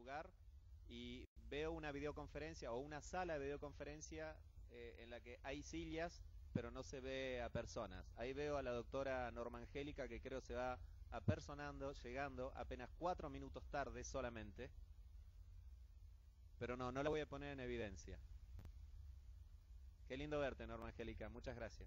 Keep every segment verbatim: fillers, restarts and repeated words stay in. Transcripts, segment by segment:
lugar y veo una videoconferencia o una sala de videoconferencia eh, en la que hay sillas, pero no se ve a personas. Ahí veo a la doctora Norma Angélica, que creo se va apersonando, llegando apenas cuatro minutos tarde solamente. Pero no, no la voy a poner en evidencia. Qué lindo verte, Norma Angélica. Muchas gracias.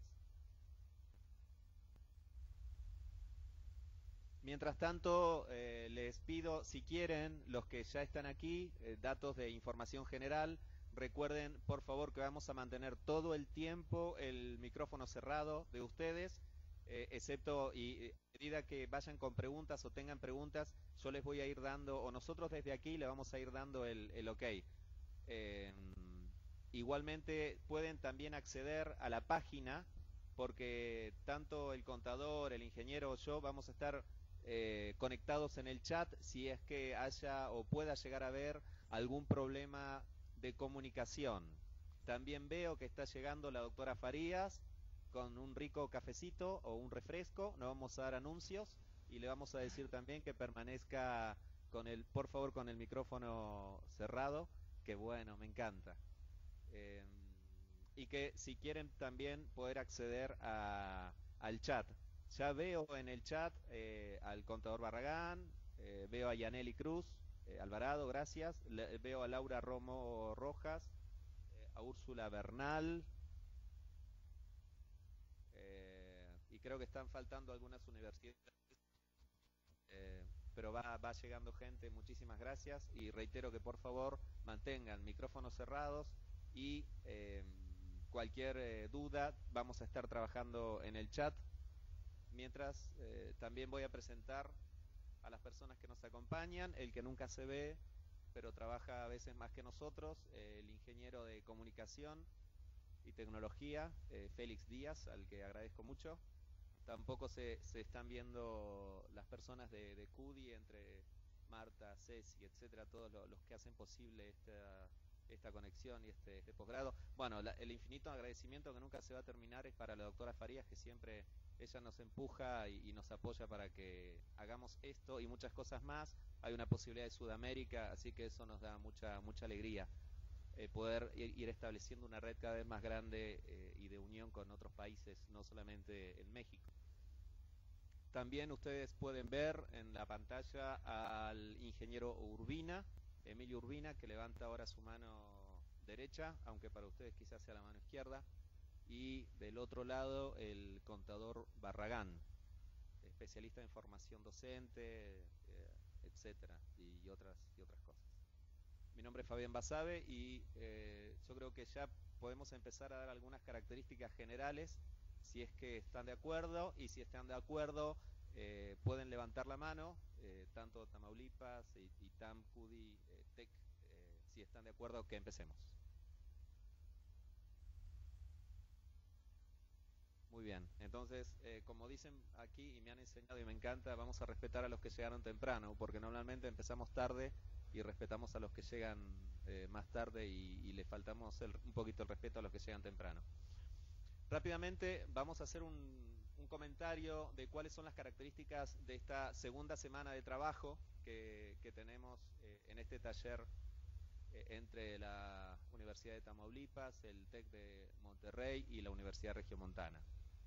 Mientras tanto, eh, les pido, si quieren, los que ya están aquí, eh, datos de información general. Recuerden, por favor, que vamos a mantener todo el tiempo el micrófono cerrado de ustedes, eh, excepto y a medida que vayan con preguntas o tengan preguntas, yo les voy a ir dando, o nosotros desde aquí le vamos a ir dando el, el ok. Eh, igualmente pueden también acceder a la página, porque tanto el contador, el ingeniero o yo vamos a estar eh, conectados en el chat si es que haya o pueda llegar a haber algún problema de comunicación. También veo que está llegando la doctora Farías con un rico cafecito o un refresco. No vamos a dar anuncios y le vamos a decir también que permanezca con el, por favor, con el micrófono cerrado. Que bueno, me encanta. Eh, y que si quieren también poder acceder a, al chat. Ya veo en el chat eh, al contador Barragán, eh, veo a Yaneli Cruz, eh, Alvarado, gracias. Le, veo a Laura Romo Rojas, eh, a Úrsula Bernal, eh, y creo que están faltando algunas universidades. Eh, pero va, va llegando gente, muchísimas gracias, y reitero que por favor mantengan micrófonos cerrados y eh, cualquier eh, duda vamos a estar trabajando en el chat. Mientras eh, también voy a presentar a las personas que nos acompañan, el que nunca se ve pero trabaja a veces más que nosotros, eh, el ingeniero de comunicación y tecnología, eh, Félix Díaz, al que agradezco mucho. Tampoco se, se están viendo las personas de, de C U D I, entre Marta, Ceci, etcétera, todos lo, los que hacen posible esta, esta conexión y este, este posgrado. Bueno, la, el infinito agradecimiento que nunca se va a terminar es para la doctora Farías, que siempre ella nos empuja y, y nos apoya para que hagamos esto y muchas cosas más. Hay una posibilidad de Sudamérica, así que eso nos da mucha, mucha alegría. Eh, poder ir, ir estableciendo una red cada vez más grande eh, y de unión con otros países, no solamente en México. También ustedes pueden ver en la pantalla al ingeniero Urbina, Emilio Urbina, que levanta ahora su mano derecha, aunque para ustedes quizás sea la mano izquierda, y del otro lado el contador Barragán, especialista en formación docente, eh, etcétera, y otras, y otras cosas. Mi nombre es Fabián Basabe y eh, yo creo que ya podemos empezar a dar algunas características generales, si es que están de acuerdo, y si están de acuerdo eh, pueden levantar la mano, eh, tanto Tamaulipas, y, y T A M, C U D I, eh, T E C, eh, si están de acuerdo que empecemos. Muy bien, entonces, eh, como dicen aquí y me han enseñado y me encanta, vamos a respetar a los que llegaron temprano, porque normalmente empezamos tarde y respetamos a los que llegan eh, más tarde y, y le faltamos el, un poquito el respeto a los que llegan temprano. Rápidamente vamos a hacer un, un comentario de cuáles son las características de esta segunda semana de trabajo que, que tenemos eh, en este taller eh, entre la Universidad de Tamaulipas, el TEC de Monterrey y la Universidad Regiomontana.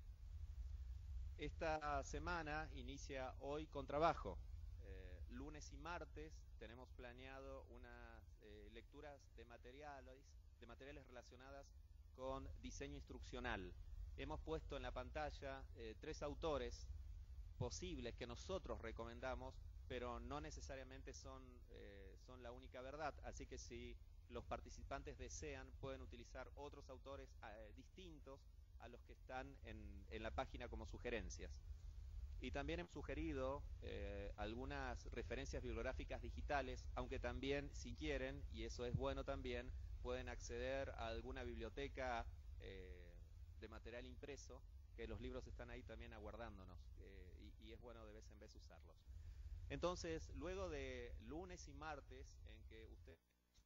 Esta semana inicia hoy con trabajo. Eh, lunes y martes tenemos planeado unas eh, lecturas de materiales, de materiales relacionadas con diseño instruccional. Hemos puesto en la pantalla eh, tres autores posibles que nosotros recomendamos, pero no necesariamente son, eh, son la única verdad. Así que si los participantes desean, pueden utilizar otros autores eh, distintos a los que están en, en la página como sugerencias. Y también hemos sugerido eh, algunas referencias bibliográficas digitales, aunque también, si quieren, y eso es bueno también, pueden acceder a alguna biblioteca eh, de material impreso, que los libros están ahí también aguardándonos, eh, y, y es bueno de vez en vez usarlos. Entonces, luego de lunes y martes, en que usted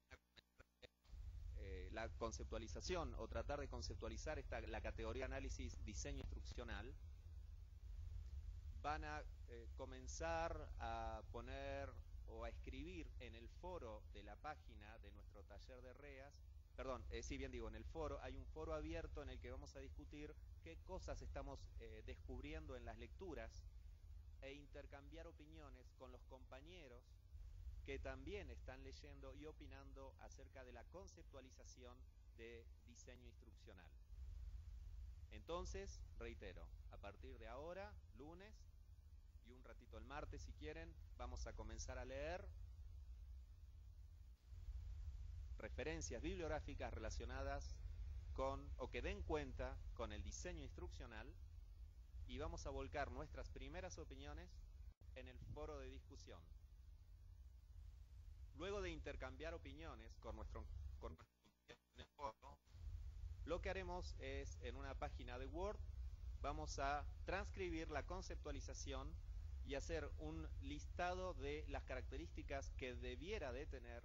eh, la conceptualización o tratar de conceptualizar esta, la categoría análisis diseño instruccional, van a eh, comenzar a poner o a escribir en el foro de la página de nuestro taller de REAS, perdón, eh, si bien digo, en el foro, hay un foro abierto en el que vamos a discutir qué cosas estamos eh, descubriendo en las lecturas e intercambiar opiniones con los compañeros que también están leyendo y opinando acerca de la conceptualización de diseño instruccional. Entonces, reitero, a partir de ahora, lunes, y un ratito el martes si quieren, vamos a comenzar a leer referencias bibliográficas relacionadas con, o que den cuenta con el diseño instruccional, y vamos a volcar nuestras primeras opiniones en el foro de discusión. Luego de intercambiar opiniones con nuestro, con nuestro foro, lo que haremos es, en una página de Word, vamos a transcribir la conceptualización y hacer un listado de las características que debiera de tener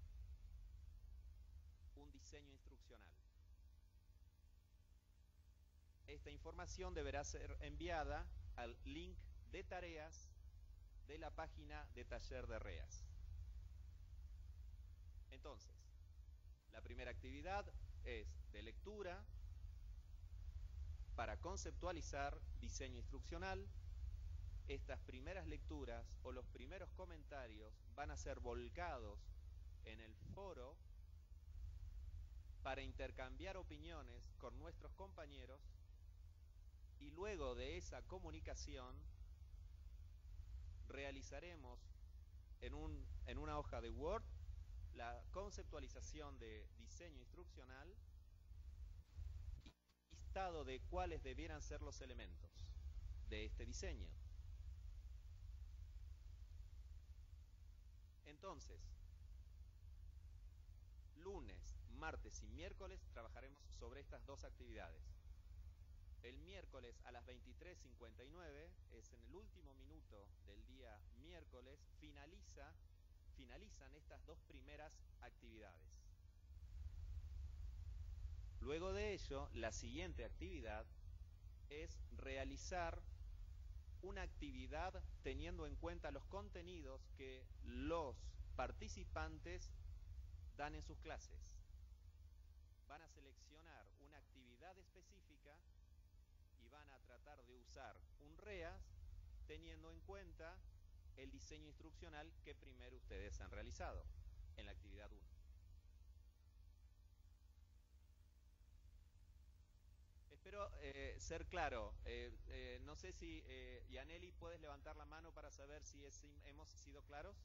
un diseño instruccional. Esta información deberá ser enviada al link de tareas de la página de taller de REAS. Entonces, la primera actividad es de lectura para conceptualizar diseño instruccional. Estas primeras lecturas o los primeros comentarios van a ser volcados en el foro para intercambiar opiniones con nuestros compañeros, y luego de esa comunicación realizaremos en, un, en una hoja de Word la conceptualización de diseño instruccional y listado de cuáles debieran ser los elementos de este diseño. Entonces, lunes, martes y miércoles trabajaremos sobre estas dos actividades. El miércoles a las veintitrés cincuenta y nueve, es en el último minuto del día miércoles, finaliza, finalizan estas dos primeras actividades. Luego de ello, la siguiente actividad es realizar una actividad teniendo en cuenta los contenidos que los participantes dan en sus clases. Van a seleccionar una actividad específica y van a tratar de usar un REAS teniendo en cuenta el diseño instruccional que primero ustedes han realizado en la actividad uno. Espero eh, ser claro. Eh, eh, no sé si, eh, Yaneli, ¿puedes levantar la mano para saber si es, hemos sido claros?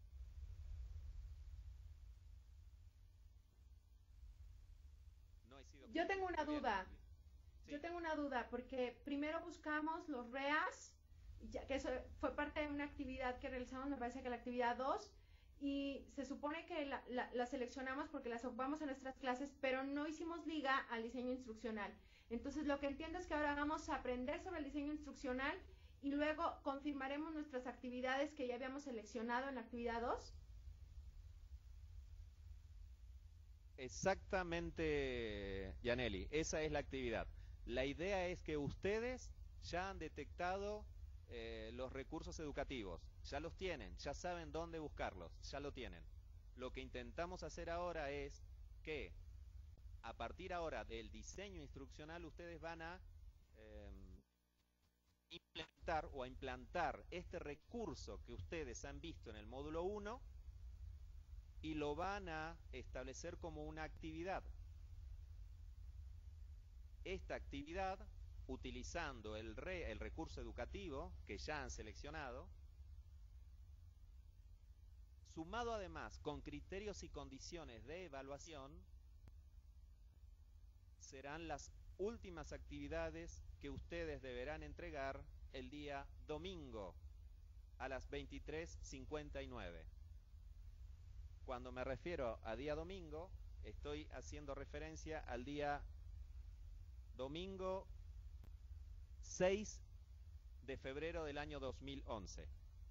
No he sido Yo claro. tengo una Muy bien. duda. Sí. Yo tengo una duda, porque primero buscamos los REAS, ya que eso fue parte de una actividad que realizamos, me parece que la actividad dos, y se supone que la, la, la seleccionamos porque las ocupamos en nuestras clases, pero no hicimos liga al diseño instruccional. Entonces, lo que entiendo es que ahora vamos a aprender sobre el diseño instruccional y luego confirmaremos nuestras actividades que ya habíamos seleccionado en la actividad dos. Exactamente, Yaneli, esa es la actividad. La idea es que ustedes ya han detectado eh, los recursos educativos, ya los tienen, ya saben dónde buscarlos, ya lo tienen. Lo que intentamos hacer ahora es que a partir ahora del diseño instruccional ustedes van a eh, implementar o a implantar este recurso que ustedes han visto en el módulo uno y lo van a establecer como una actividad. Esta actividad, utilizando el, re, el recurso educativo que ya han seleccionado, sumado además con criterios y condiciones de evaluación, serán las últimas actividades que ustedes deberán entregar el día domingo a las veintitrés cincuenta y nueve. Cuando me refiero a día domingo, estoy haciendo referencia al día domingo seis de febrero del año dos mil once.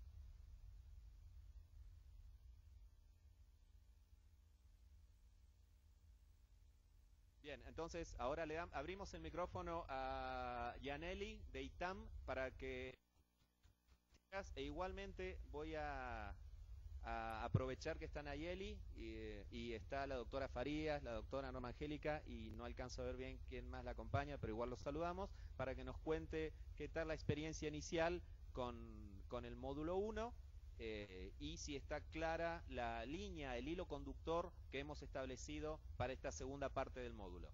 Bien, entonces ahora le damos, abrimos el micrófono a Yaneli de ITAM para que... E igualmente voy a a aprovechar que está Nayeli y, y está la doctora Farías, la doctora Norma Angélica, y no alcanzo a ver bien quién más la acompaña, pero igual los saludamos, para que nos cuente qué tal la experiencia inicial con, con el módulo uno eh, y si está clara la línea, el hilo conductor que hemos establecido para esta segunda parte del módulo.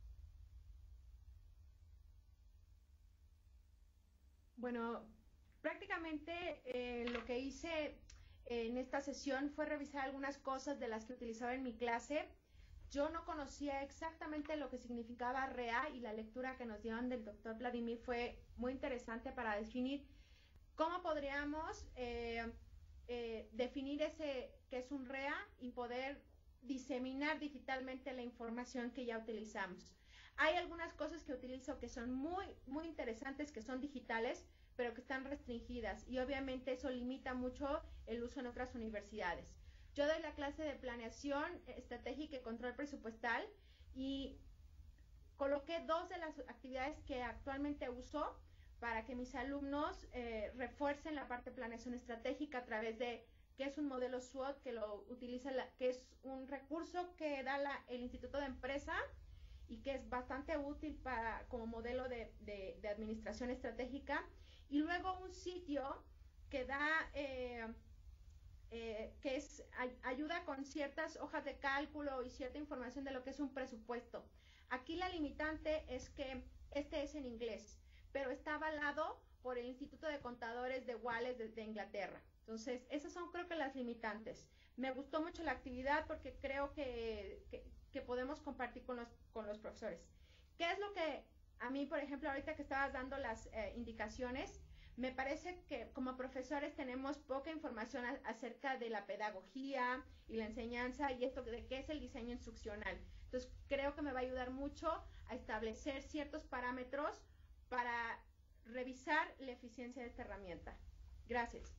Bueno, prácticamente eh, lo que hice en esta sesión fue revisar algunas cosas de las que utilizaba en mi clase. Yo no conocía exactamente lo que significaba R E A y la lectura que nos dieron del doctor Vladimir fue muy interesante para definir cómo podríamos eh, eh, definir ese que es un R E A y poder diseminar digitalmente la información que ya utilizamos. Hay algunas cosas que utilizo que son muy, muy interesantes, que son digitales, pero que están restringidas y obviamente eso limita mucho el uso en otras universidades. Yo doy la clase de planeación estratégica y control presupuestal y coloqué dos de las actividades que actualmente uso para que mis alumnos eh, refuercen la parte de planeación estratégica a través de que es un modelo SWOT que lo utiliza, la, que es un recurso que da la, el Instituto de Empresa y que es bastante útil para, como modelo de, de, de administración estratégica. Y luego un sitio que da, eh, eh, que es, ay, ayuda con ciertas hojas de cálculo y cierta información de lo que es un presupuesto. Aquí la limitante es que este es en inglés, pero está avalado por el Instituto de Contadores de Wales de, de Inglaterra. Entonces, esas son creo que las limitantes. Me gustó mucho la actividad porque creo que, que, que podemos compartir con los, con los profesores. ¿Qué es lo que a mí, por ejemplo, ahorita que estabas dando las eh, indicaciones, me parece que como profesores tenemos poca información a, acerca de la pedagogía y la enseñanza y esto de qué es el diseño instruccional. Entonces, creo que me va a ayudar mucho a establecer ciertos parámetros para revisar la eficiencia de esta herramienta. Gracias.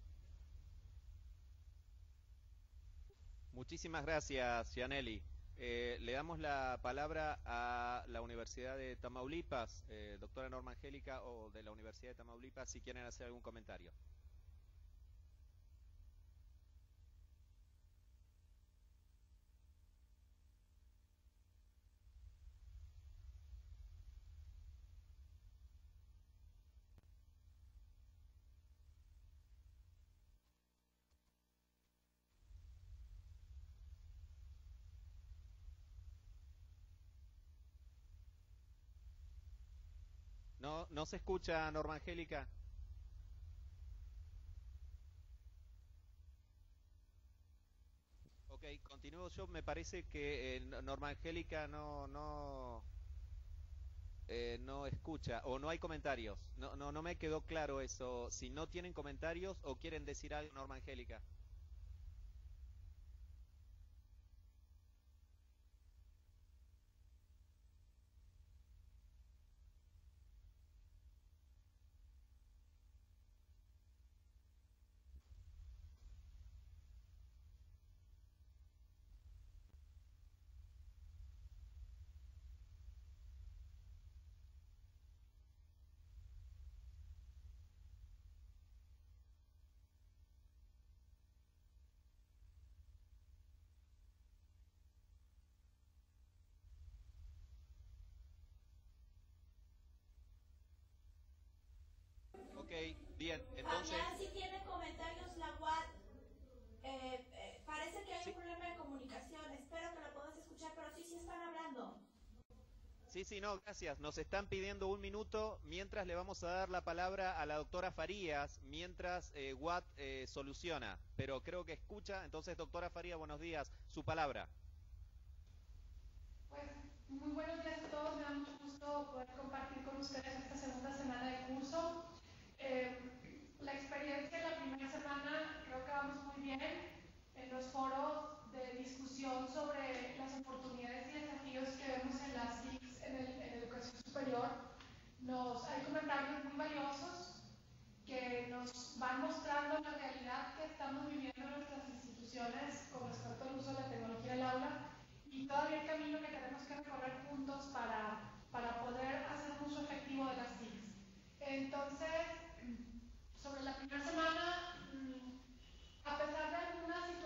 Muchísimas gracias, Yaneli. Eh, le damos la palabra a la Universidad de Tamaulipas, eh, doctora Norma Angélica, o de la Universidad de Tamaulipas, si quieren hacer algún comentario. No, no se escucha, Norma Angélica. Ok, continúo yo. Me parece que eh, Norma Angélica no, no, eh, no escucha o no hay comentarios. No, no, no me quedó claro eso. Si no tienen comentarios o quieren decir algo, Norma Angélica. Ok, bien, entonces... Fabián, si tiene comentarios la U A D, eh, eh, parece que hay ¿Sí? un problema de comunicación, espero que lo puedas escuchar, pero sí, sí están hablando. Sí, sí, no, gracias. Nos están pidiendo un minuto mientras le vamos a dar la palabra a la doctora Farías, mientras eh, Watt eh, soluciona, pero creo que escucha. Entonces, doctora Farías, buenos días. Su palabra. Pues muy buenos días a todos, me da mucho gusto poder compartir con ustedes esta segunda semana de curso. Eh, la experiencia de la primera semana creo que vamos muy bien en los foros de discusión sobre las oportunidades y desafíos que vemos en las S I Cs en, el, en educación superior. Nos, hay comentarios muy valiosos que nos van mostrando la realidad que estamos viviendo en nuestras instituciones con respecto al uso de la tecnología en el aula y todavía el camino que tenemos que recorrer juntos para, para poder hacer un uso efectivo de las S I Cs. Entonces, sobre la primera semana, a pesar de algunas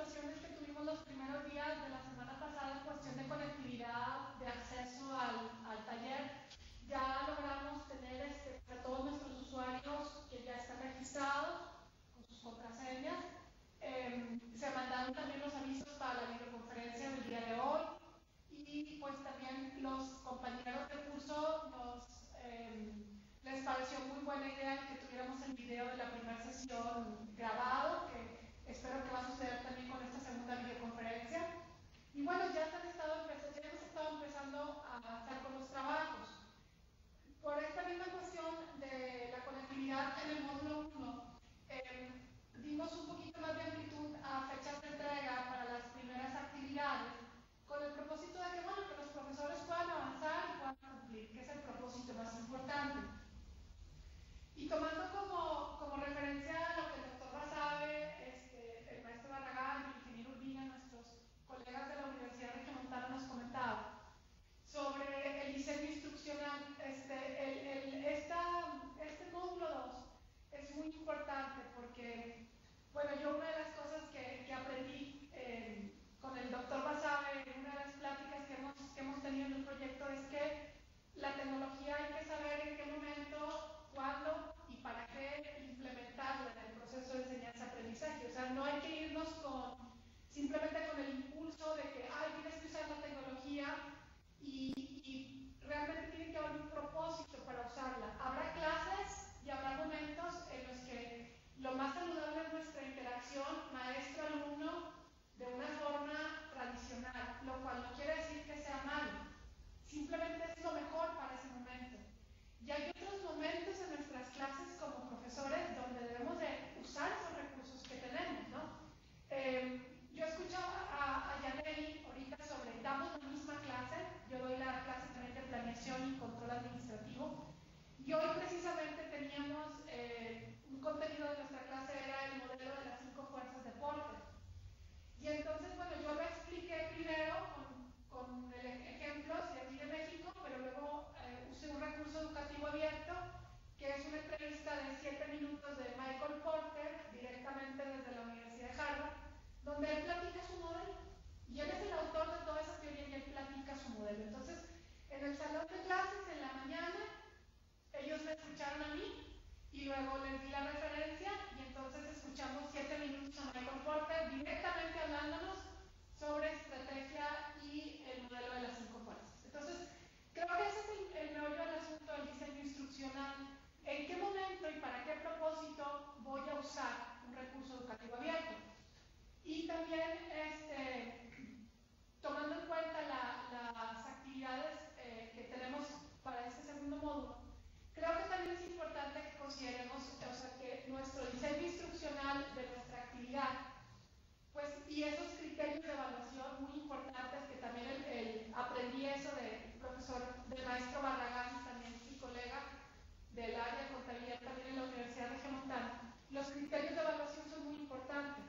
días de la semana pasada en cuestión de conectividad, de acceso al, al taller. Ya logramos tener este, a todos nuestros usuarios que ya están registrados con sus contraseñas. Eh, se mandaron también los avisos para la videoconferencia del día de hoy y pues también los compañeros de curso nos, eh, les pareció muy buena idea que tuviéramos el video de la primera sesión grabado, que espero que va a suceder también con esta segunda videoconferencia. Y bueno, ya, han estado, ya hemos estado empezando a avanzar con los trabajos. Por esta misma cuestión de la conectividad en el módulo uno, eh, dimos un poquito más de amplitud a fechas de entrega para las primeras actividades, con el propósito de que, bueno, que los profesores puedan avanzar y puedan cumplir, que es el propósito más importante. Y tomando como, como referencia lo que el doctor Basabe, este, el maestro Barragán y el ingeniero Urbina, nuestros colegas de la Universidad de Regiomontana nos comentaban, sobre el diseño instruccional, este, el, el, esta, este módulo dos es muy importante porque, bueno, yo una de las cosas que, que aprendí eh, con el doctor Basabe en una de las pláticas que hemos, que hemos tenido en el proyecto es que la tecnología hay que saber en qué momento, cuándo y para qué implementarla en el proceso de enseñanza-aprendizaje. O sea, no hay que irnos con, simplemente con el impulso de que, ay, tienes que usar la tecnología y, y realmente tiene que haber un propósito para usarla. Habrá clases y habrá momentos en los que lo más saludable es nuestra interacción maestro-alumno de una forma tradicional, lo cual no quiere decir que sea malo. Simplemente es lo mejor para ese momento. Y hay otros momentos en nuestras clases como profesores donde debemos de usar esos recursos que tenemos, ¿no? Eh, yo escuchaba a, a Yaneli ahorita sobre, damos la misma clase, yo doy la clase también de planeación y control administrativo, y hoy precisamente teníamos, eh, un contenido de nuestra clase era el modelo de las cinco fuerzas de Porter. Y entonces, bueno, yo lo expliqué primero con, con el ejemplo de aquí de México, pero luego eh, usé un recurso educativo abierto, que es una entrevista de siete minutos de Michael Porter, directamente desde la Universidad de Harvard, donde él platica su modelo. Y él es el autor de toda esa teoría y él platica su modelo. Entonces, en el salón de clases, en la mañana, ellos me escucharon a mí, y luego les di la referencia y entonces escuchamos siete minutos a Michael Porter directamente hablándonos sobre estrategia y el modelo de las cinco fuerzas. Entonces, creo que ese es el, el meollo del asunto del diseño instruccional. ¿En qué momento y para qué propósito voy a usar un recurso educativo abierto? Y también, este, tomando en cuenta la, las actividades eh, que tenemos para este segundo módulo, creo que también es importante que consideremos, o sea, que nuestro diseño instruccional de nuestra actividad, pues, y esos criterios de evaluación muy importantes que también el, el, aprendí eso del profesor, del maestro Barragán, también mi colega del área de contabilidad también en la Universidad de Regiomontana, los criterios de evaluación son muy importantes.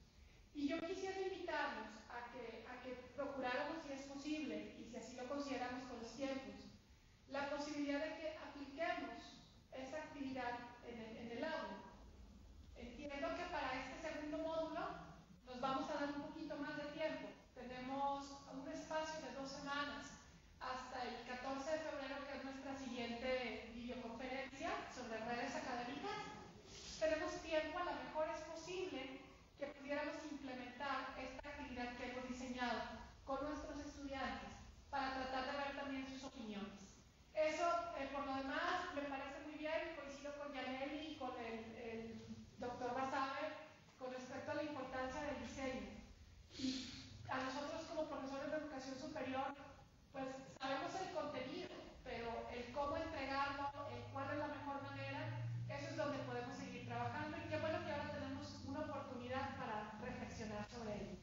Y yo quisiera invitarnos a que, a que procuráramos, si es posible, y si así lo consideramos con los tiempos, la posibilidad de que apliquemos esa actividad en el, en el aula. Entiendo que para este segundo módulo nos vamos a dar un poquito más de tiempo. Tenemos un espacio de dos semanas hasta el catorce de febrero, que es nuestra siguiente videoconferencia sobre redes académicas. Tenemos tiempo, a lo mejor es posible que pudiéramos implementar esta actividad que hemos diseñado con nuestros estudiantes para tratar de ver también sus opiniones. Eso, eh, por lo demás, me parece muy bien, coincido con Yaneli y con el, el doctor Basabe con respecto a la importancia del diseño. Y a nosotros como profesores de educación superior, pues sabemos el contenido, pero el cómo entregarlo, el cuál es la mejor manera, eso es donde podemos seguir trabajando y qué bueno que ahora tenemos una oportunidad para reflexionar sobre ello.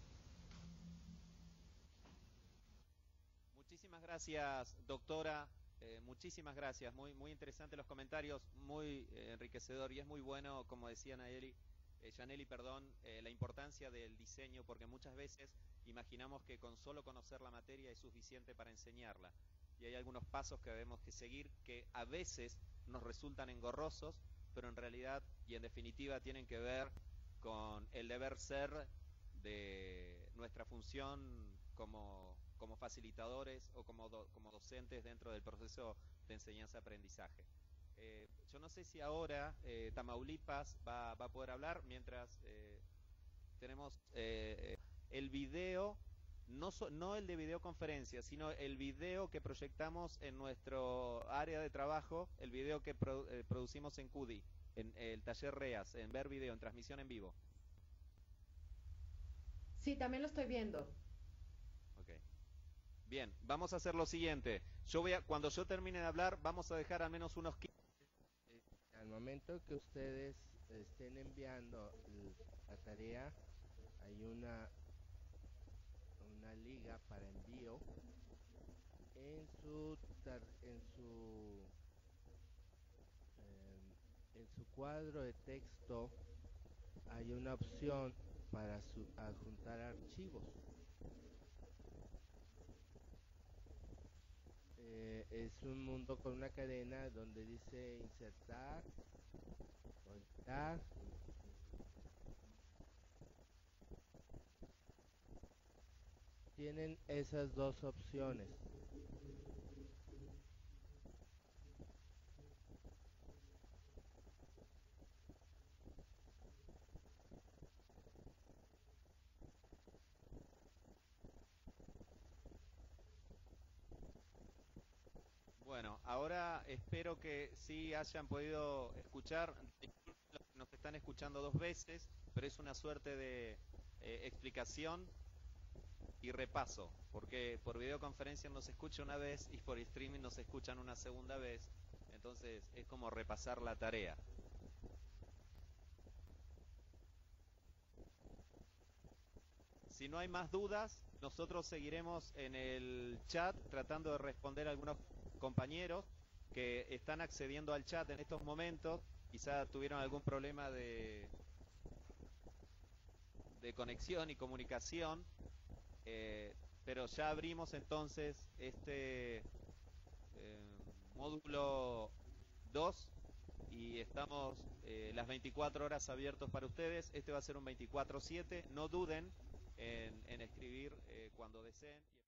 Muchísimas gracias, doctora. Eh, muchísimas gracias, muy muy interesantes los comentarios, muy eh, enriquecedor, y es muy bueno, como decía Yaneli, eh, Yaneli, perdón, eh, la importancia del diseño, porque muchas veces imaginamos que con solo conocer la materia es suficiente para enseñarla, y hay algunos pasos que debemos que seguir que a veces nos resultan engorrosos, pero en realidad y en definitiva tienen que ver con el deber ser de nuestra función como, como facilitadores o como, do, como docentes dentro del proceso de enseñanza-aprendizaje. Eh, yo no sé si ahora eh, Tamaulipas va, va a poder hablar mientras eh, tenemos eh, el video, no, so, no el de videoconferencia, sino el video que proyectamos en nuestro área de trabajo, el video que pro, eh, producimos en C U D I, en el taller REAS, en Ver Video, en transmisión en vivo. Sí, también lo estoy viendo. Okay. Bien, vamos a hacer lo siguiente. Yo voy a, cuando yo termine de hablar, vamos a dejar al menos unos quince. Al momento que ustedes estén enviando la tarea, hay una una liga para envío. En su tar, en su eh, en su cuadro de texto hay una opción para su, adjuntar archivos. Eh, es un mundo con una cadena donde dice insertar, volcar. Tienen esas dos opciones. Bueno, ahora espero que sí hayan podido escuchar. Nos están escuchando dos veces, pero es una suerte de eh, explicación y repaso, porque por videoconferencia nos escucha una vez y por streaming nos escuchan una segunda vez, entonces es como repasar la tarea. Si no hay más dudas, nosotros seguiremos en el chat tratando de responder a algunos compañeros que están accediendo al chat en estos momentos. Quizá tuvieron algún problema de, de conexión y comunicación. Eh, pero ya abrimos entonces este eh, módulo dos y estamos eh, las veinticuatro horas abiertos para ustedes. Este va a ser un veinticuatro siete. No duden en, en escribir eh, cuando deseen.